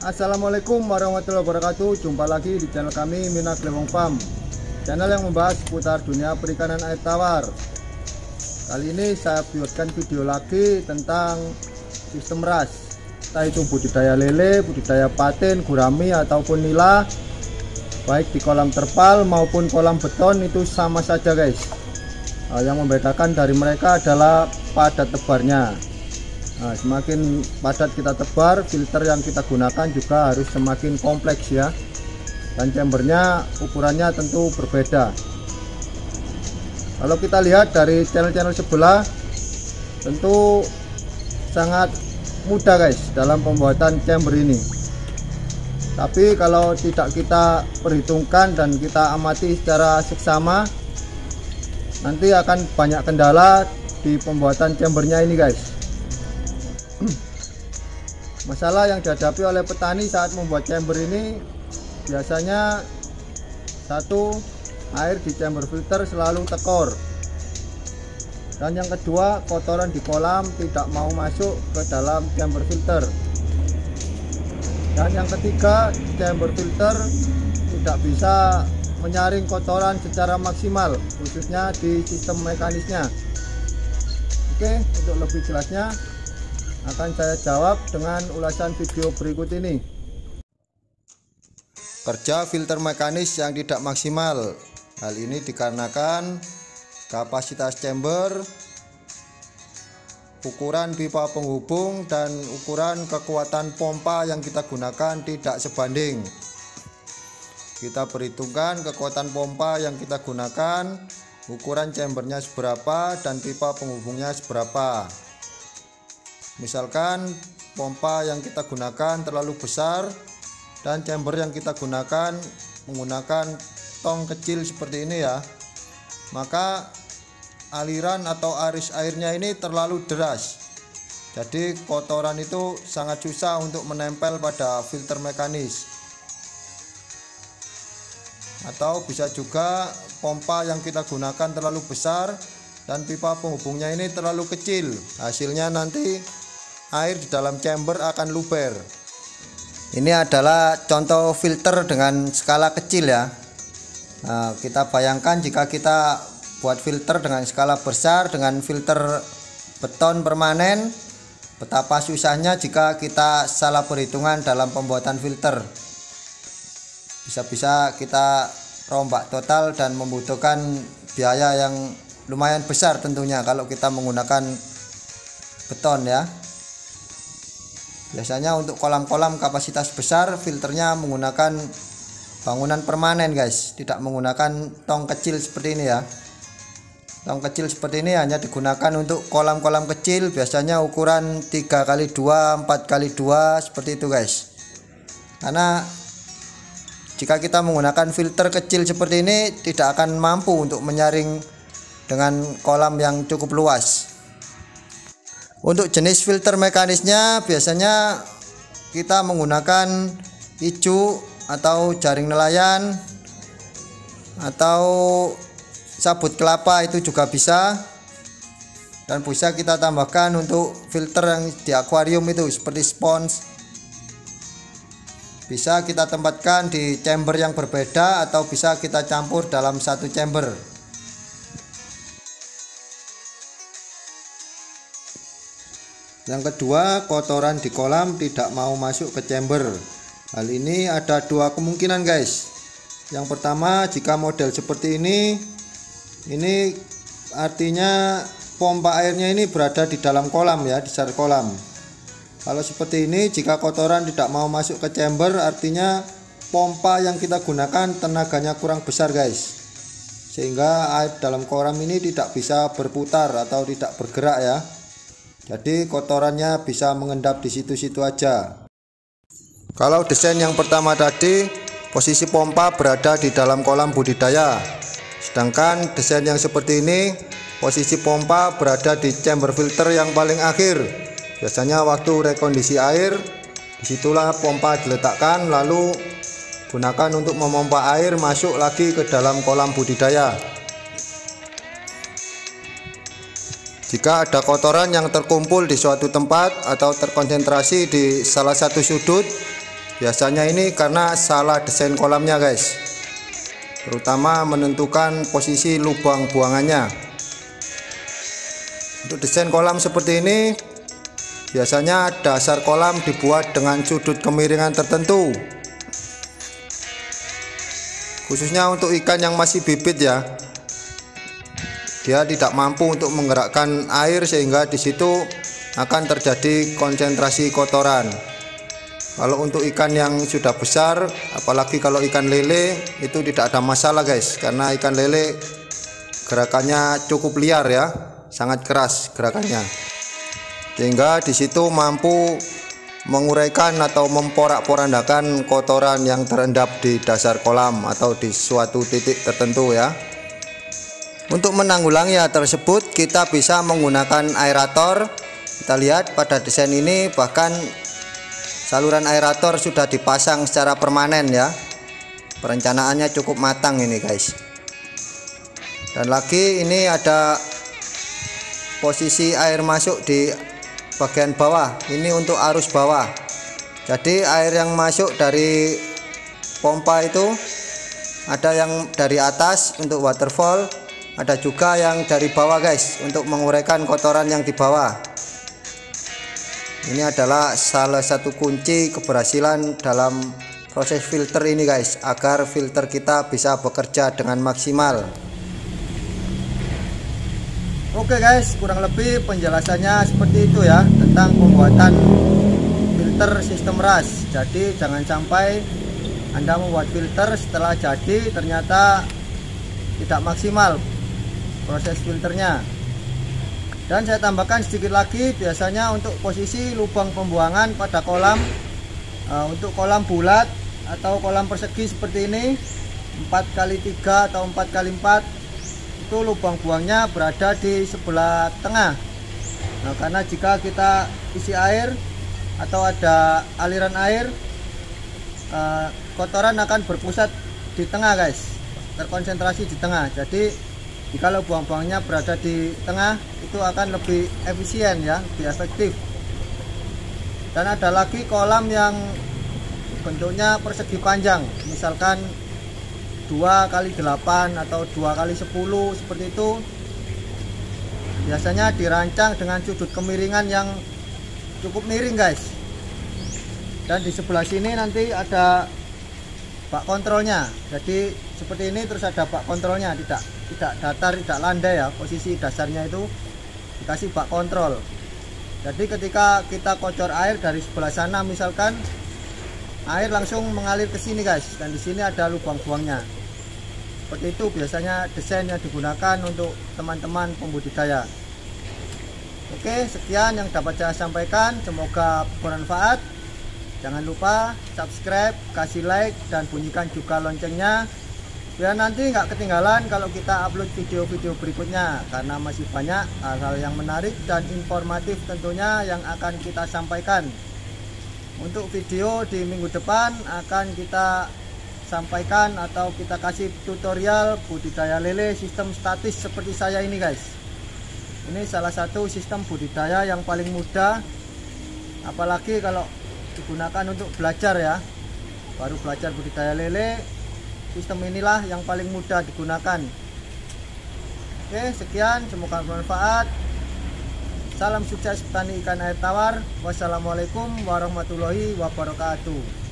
Assalamualaikum warahmatullahi wabarakatuh. Jumpa lagi di channel kami Mina Glewong Farm, channel yang membahas seputar dunia perikanan air tawar. Kali ini saya buatkan video lagi tentang sistem ras, entah itu budidaya lele, budidaya patin, gurami ataupun nila, baik di kolam terpal maupun kolam beton itu sama saja guys. Yang membedakan dari mereka adalah padat tebarnya. Nah, semakin padat kita tebar, filter yang kita gunakan juga harus semakin kompleks ya, dan chambernya ukurannya tentu berbeda. Kalau kita lihat dari channel-channel sebelah, tentu sangat mudah guys dalam pembuatan chamber ini. Tapi kalau tidak kita perhitungkan dan kita amati secara seksama, nanti akan banyak kendala di pembuatan chambernya ini guys. Masalah yang dihadapi oleh petani saat membuat chamber ini biasanya satu, air di chamber filter selalu tekor, dan yang kedua, kotoran di kolam tidak mau masuk ke dalam chamber filter, dan yang ketiga, chamber filter tidak bisa menyaring kotoran secara maksimal, khususnya di sistem mekanisnya. Oke, untuk lebih jelasnya akan saya jawab dengan ulasan video berikut ini. Kerja filter mekanis yang tidak maksimal. Hal ini dikarenakan kapasitas chamber, ukuran pipa penghubung, dan ukuran kekuatan pompa yang kita gunakan tidak sebanding. Kita perhitungkan kekuatan pompa yang kita gunakan, ukuran chambernya seberapa, dan pipa penghubungnya seberapa. Misalkan pompa yang kita gunakan terlalu besar dan chamber yang kita gunakan menggunakan tong kecil seperti ini ya, maka aliran atau arus airnya ini terlalu deras, jadi kotoran itu sangat susah untuk menempel pada filter mekanis. Atau bisa juga pompa yang kita gunakan terlalu besar dan pipa penghubungnya ini terlalu kecil, hasilnya nanti air di dalam chamber akan luber. Ini adalah contoh filter dengan skala kecil ya. Nah, kita bayangkan jika kita buat filter dengan skala besar dengan filter beton permanen, betapa susahnya jika kita salah perhitungan dalam pembuatan filter. Bisa-bisa kita rombak total dan membutuhkan biaya yang lumayan besar tentunya kalau kita menggunakan beton ya. Biasanya untuk kolam-kolam kapasitas besar filternya menggunakan bangunan permanen guys, tidak menggunakan tong kecil seperti ini ya. Tong kecil seperti ini hanya digunakan untuk kolam-kolam kecil, biasanya ukuran 3x2, 4x2 seperti itu guys. Karena jika kita menggunakan filter kecil seperti ini tidak akan mampu untuk menyaring dengan kolam yang cukup luas. Untuk jenis filter mekanisnya biasanya kita menggunakan ijuk atau jaring nelayan atau sabut kelapa, itu juga bisa, dan bisa kita tambahkan untuk filter yang di akuarium itu seperti spons. Bisa kita tempatkan di chamber yang berbeda atau bisa kita campur dalam satu chamber. Yang kedua, kotoran di kolam tidak mau masuk ke chamber. Hal ini ada dua kemungkinan guys. Yang pertama, jika model seperti ini artinya pompa airnya ini berada di dalam kolam ya, di dasar kolam. Kalau seperti ini, jika kotoran tidak mau masuk ke chamber, artinya pompa yang kita gunakan tenaganya kurang besar guys, sehingga air dalam kolam ini tidak bisa berputar atau tidak bergerak ya. Jadi kotorannya bisa mengendap di situ-situ aja. Kalau desain yang pertama tadi, posisi pompa berada di dalam kolam budidaya. Sedangkan desain yang seperti ini, posisi pompa berada di chamber filter yang paling akhir. Biasanya waktu rekondisi air, disitulah pompa diletakkan, lalu gunakan untuk memompa air masuk lagi ke dalam kolam budidaya. Jika ada kotoran yang terkumpul di suatu tempat atau terkonsentrasi di salah satu sudut, Biasanya ini karena salah desain kolamnya guys, terutama menentukan posisi lubang buangannya. Untuk desain kolam seperti ini, biasanya dasar kolam dibuat dengan sudut kemiringan tertentu, khususnya untuk ikan yang masih bibit ya. Dia tidak mampu untuk menggerakkan air sehingga di situ akan terjadi konsentrasi kotoran. Kalau untuk ikan yang sudah besar, apalagi kalau ikan lele, itu tidak ada masalah guys, karena ikan lele gerakannya cukup liar ya, sangat keras gerakannya, sehingga di situ mampu menguraikan atau memporak-porandakan kotoran yang terendap di dasar kolam atau di suatu titik tertentu ya. Untuk menanggulangi hal tersebut, kita bisa menggunakan aerator. Kita lihat pada desain ini bahkan saluran aerator sudah dipasang secara permanen ya. Perencanaannya cukup matang ini guys. Dan lagi ini ada posisi air masuk di bagian bawah. Ini untuk arus bawah. Jadi air yang masuk dari pompa itu ada yang dari atas untuk waterfall, ada juga yang dari bawah guys untuk menguraikan kotoran yang di bawah. Ini adalah salah satu kunci keberhasilan dalam proses filter ini guys, agar filter kita bisa bekerja dengan maksimal. Oke guys, kurang lebih penjelasannya seperti itu ya, tentang pembuatan filter sistem RAS. Jadi jangan sampai Anda membuat filter setelah jadi ternyata tidak maksimal proses filternya. Dan saya tambahkan sedikit lagi, biasanya untuk posisi lubang pembuangan pada kolam, untuk kolam bulat atau kolam persegi seperti ini 4x3 atau 4x4, itu lubang buangnya berada di sebelah tengah. Nah, karena jika kita isi air atau ada aliran air, kotoran akan berpusat di tengah guys, terkonsentrasi di tengah. Jadi jika buang-buangnya berada di tengah, itu akan lebih efisien ya, lebih efektif. Dan ada lagi kolam yang bentuknya persegi panjang, misalkan 2x8 atau 2x10 seperti itu. Biasanya dirancang dengan sudut kemiringan yang cukup miring guys. Dan di sebelah sini nanti ada bak kontrolnya. Jadi seperti ini, terus ada bak kontrolnya, tidak datar, tidak landai ya, posisi dasarnya itu dikasih bak kontrol. Jadi ketika kita kocor air dari sebelah sana, misalkan air langsung mengalir ke sini guys, dan di sini ada lubang buangnya. Seperti itu biasanya desain yang digunakan untuk teman-teman pembudidaya. Oke, sekian yang dapat saya sampaikan, semoga bermanfaat. Jangan lupa subscribe, kasih like, dan bunyikan juga loncengnya, biar nanti nggak ketinggalan kalau kita upload video-video berikutnya, karena masih banyak hal-hal yang menarik dan informatif tentunya yang akan kita sampaikan. Untuk video di minggu depan akan kita sampaikan atau kita kasih tutorial budidaya lele sistem statis seperti saya ini guys. Ini salah satu sistem budidaya yang paling mudah, apalagi kalau digunakan untuk belajar ya, baru belajar budidaya lele, sistem inilah yang paling mudah digunakan. Oke, sekian, semoga bermanfaat. Salam sukses petani ikan air tawar. Wassalamualaikum warahmatullahi wabarakatuh.